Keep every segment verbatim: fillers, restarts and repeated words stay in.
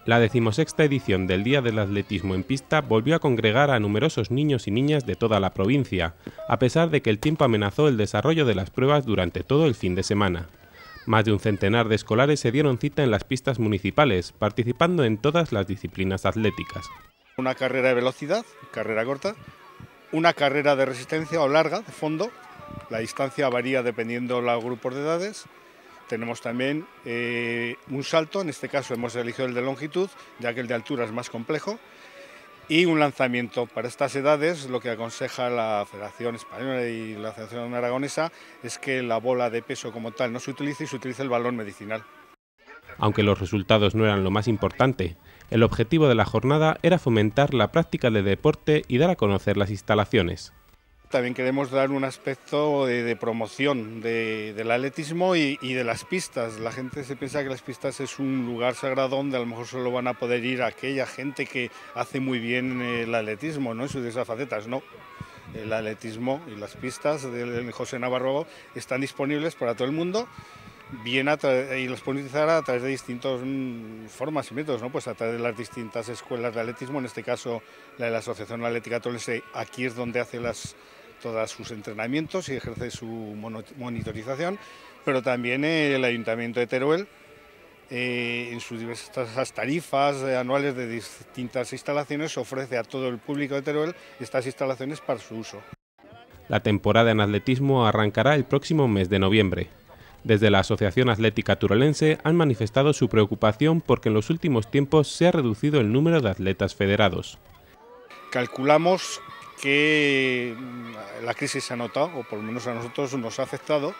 La decimosexta edición del Día del Atletismo en Pista volvió a congregar a numerosos niños y niñas de toda la provincia, a pesar de que el tiempo amenazó el desarrollo de las pruebas durante todo el fin de semana. Más de un centenar de escolares se dieron cita en las pistas municipales, participando en todas las disciplinas atléticas. Una carrera de velocidad, carrera corta, una carrera de resistencia o larga, de fondo. La distancia varía dependiendo de los grupos de edades. Tenemos también eh, un salto, en este caso hemos elegido el de longitud, ya que el de altura es más complejo, y un lanzamiento. Para estas edades, lo que aconseja la Federación Española y la Federación Aragonesa es que la bola de peso como tal no se utilice y se utilice el balón medicinal. Aunque los resultados no eran lo más importante, el objetivo de la jornada era fomentar la práctica de deporte y dar a conocer las instalaciones. También queremos dar un aspecto de, de promoción de, del atletismo y, y de las pistas. La gente se piensa que las pistas es un lugar sagrado donde a lo mejor solo van a poder ir aquella gente que hace muy bien el atletismo, ¿no? En sus diversas facetas. No, el atletismo y las pistas de José Navarro están disponibles para todo el mundo, bien a y los pueden utilizar a través de distintas mm, formas y métodos, ¿no? Pues a través de las distintas escuelas de atletismo, en este caso la de la Asociación Atlética Tolense, aquí es donde hace las todos sus entrenamientos y ejerce su monitorización, pero también el Ayuntamiento de Teruel, eh, en sus diversas tarifas anuales de distintas instalaciones, ofrece a todo el público de Teruel estas instalaciones para su uso. La temporada en atletismo arrancará el próximo mes de noviembre. Desde la Asociación Atlética Turolense han manifestado su preocupación porque en los últimos tiempos se ha reducido el número de atletas federados. Calculamos que la crisis se ha notado, o por lo menos a nosotros nos ha afectado,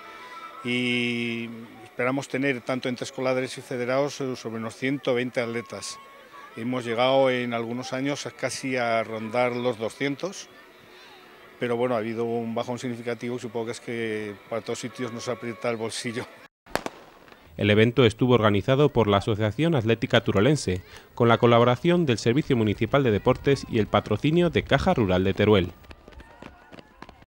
y esperamos tener tanto entre escolares y federados sobre unos ciento veinte atletas. Hemos llegado en algunos años casi a rondar los doscientos, pero bueno, ha habido un bajón significativo y supongo que es que para todos sitios nos aprieta el bolsillo. El evento estuvo organizado por la Asociación Atlética Turolense, con la colaboración del Servicio Municipal de Deportes y el patrocinio de Caja Rural de Teruel.